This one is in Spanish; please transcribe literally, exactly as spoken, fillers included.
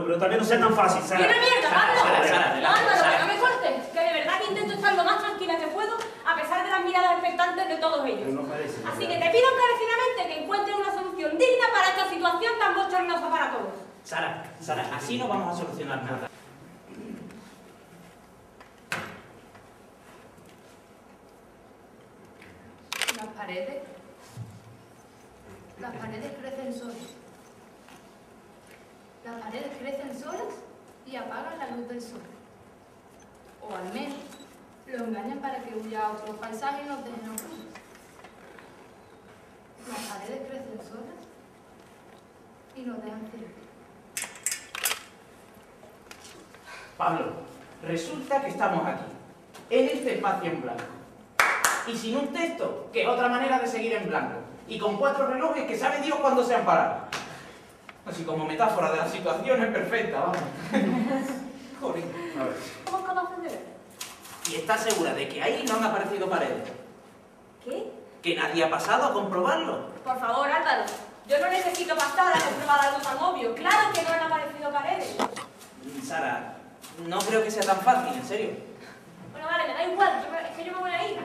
Bueno, pero también no sea tan fácil, Sara. ¡Mira mierda, Pablo! Sara, Sara, adelante, Álvaro, Sara. que no me cortes, que de verdad que intento estar lo más tranquila que puedo, a pesar de las miradas expectantes de todos ellos. Pero no parece. Así que te pido encarecidamente que encuentres una solución digna para esta situación tan bochornosa para todos. Sara, Sara, así no vamos a solucionar nada. Las paredes, las paredes crecen solas. Las paredes crecen solas y apagan la luz del sol. O al menos lo engañan para que huya a otros paisajes y nos dejen oscuros. Las paredes crecen solas y nos dejan ciegos. Pablo, resulta que estamos aquí, en este espacio en blanco. Y sin un texto, que es otra manera de seguir en blanco. Y con cuatro relojes que sabe Dios cuándo se han parado. Así como metáfora de la situación es perfecta, vamos. Joder. A ver. ¿Cómo es capaz de ver? ¿Y estás segura de que ahí no han aparecido paredes? ¿Qué? ¿Que nadie ha pasado a comprobarlo? Por favor, Álvaro, yo no necesito pasar a comprobar algo tan obvio. Claro que no han aparecido paredes. Sara, no creo que sea tan fácil, en serio. Bueno, vale, me da igual, yo me- es que yo me voy a ir.